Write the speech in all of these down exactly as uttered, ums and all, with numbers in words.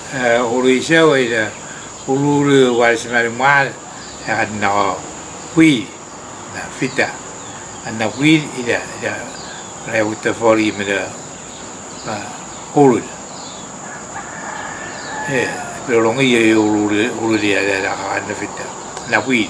Uruisha waida uluru warismari mal na hui na fita na hui ida ida na uta fori meda ulur eh pero longi ye ulur ulur dia ada na fita na hui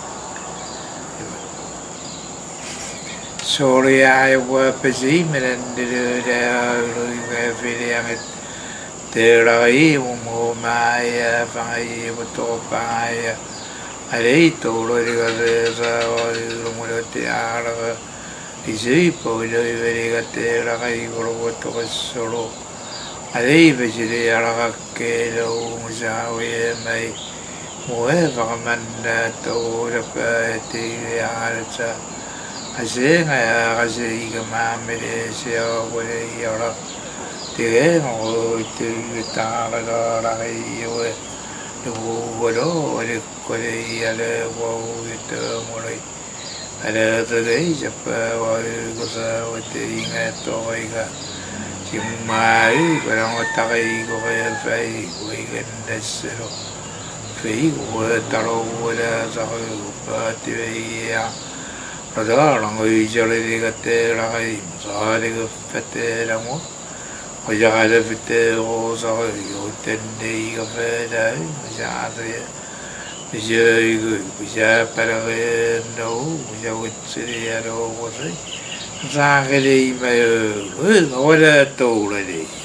sorry I was busy meda de de vele yang te rai mo mai vai to pai ai to lo ri ga sa lo mo te ara i sei po lo ri ga te rai go lo to solo ai ve ji ara che lo mo sa we mai mo e va manda to ra pa te ara sa a se nga ga se i ga ma me se o go ri ara te mo te ta la la la i o e o lo le ko le i ale o te mo le ale te dei ja pa o ko sa o te inga to i ga si mai ko ra o ta i ko e fai ko i ga nesero fai o ta ro o la sa ko pa te ia ra da la ngai ja le ga te la i sa le ga fete la mo Oja ada fite rosa o tende i ga feda ja de ja i ja para no ja utsiri aro o se sa ga le i mai o ora to le